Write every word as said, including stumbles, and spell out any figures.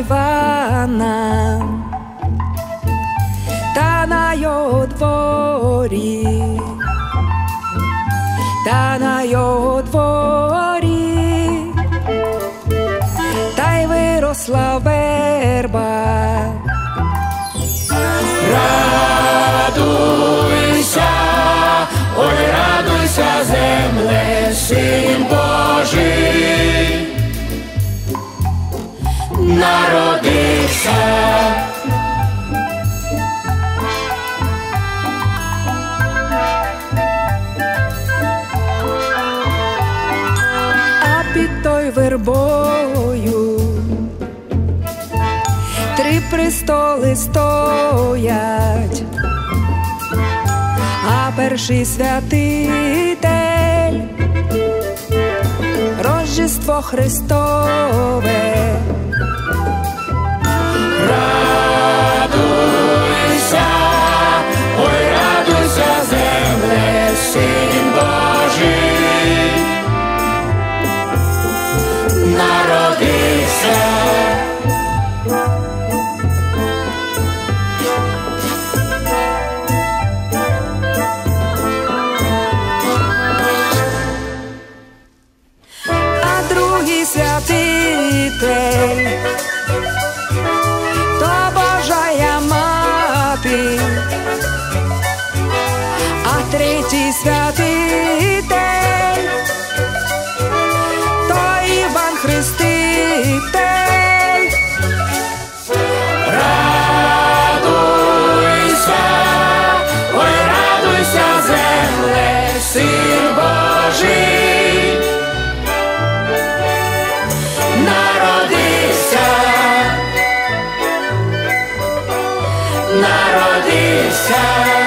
Івана, та на його дворі, та на його дворі, та й виросла верба. Радуйся, ой, радуйся, земле, Син Божий народився. А під той вербою три престоли стоять, а перший святитель Рождество Христове. Радуйся, ой, радуйся, земле, Син Божий народився. А другий святитель то Божая мати, а третій святитель то Іван Хреститель. Радуйся, ой, радуйся, земле, Син Божий народився, народився.